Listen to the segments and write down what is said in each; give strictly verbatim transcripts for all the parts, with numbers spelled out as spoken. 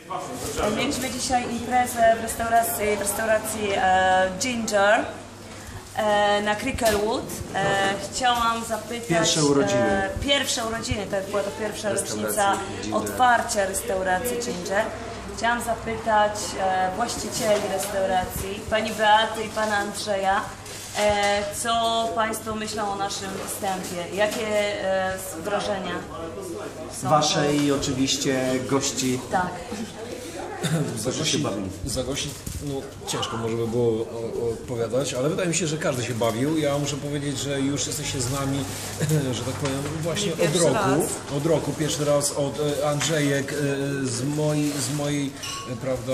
Mieliśmy dzisiaj imprezę w restauracji, w restauracji e, Ginger e, na Cricklewood. E, chciałam zapytać... Pierwsze urodziny. E, pierwsze urodziny, to była to pierwsza rocznica otwarcia restauracji Ginger. Chciałam zapytać e, właścicieli restauracji, pani Beaty i pana Andrzeja, e, co państwo myślą o naszym występie? Jakie e, wrażenia są? Wasze i oczywiście gości. Tak. Za gości, za gości, no ciężko może by było odpowiadać, ale wydaje mi się, że każdy się bawił. Ja muszę powiedzieć, że już jesteście z nami, że tak powiem, właśnie od roku. Raz. Od roku, pierwszy raz od Andrzejek z mojej, z mojej prawda,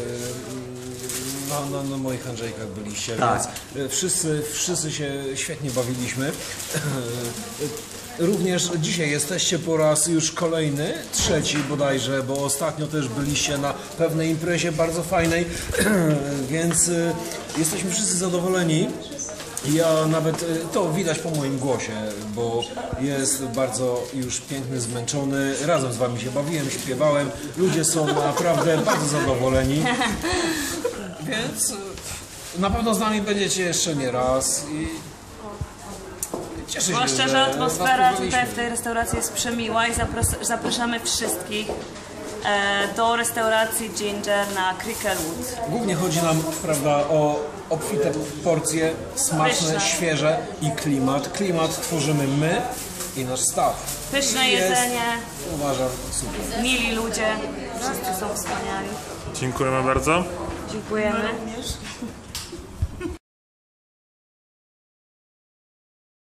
na, na, na moich Andrzejkach byliście, tak. Więc wszyscy, wszyscy się świetnie bawiliśmy. Również dzisiaj jesteście po raz już kolejny, trzeci bodajże, bo ostatnio też byliście na pewnej imprezie bardzo fajnej, więc jesteśmy wszyscy zadowoleni. Ja nawet, to widać po moim głosie, bo jest bardzo już piękny, zmęczony. Razem z wami się bawiłem, śpiewałem. Ludzie są naprawdę bardzo zadowoleni. Więc na pewno z nami będziecie jeszcze nie raz. I cieszę się, szczerze, że atmosfera tutaj w tej restauracji jest przemiła i zapraszamy wszystkich e, do restauracji Ginger na Cricklewood. Głównie chodzi nam, prawda, o obfite porcje, smaczne, Pyszne. świeże i klimat. Klimat tworzymy my i nasz staw. Pyszne Jest, jedzenie, uważam, super. mili ludzie, wszyscy są wspaniali. Dziękujemy bardzo. Dziękujemy.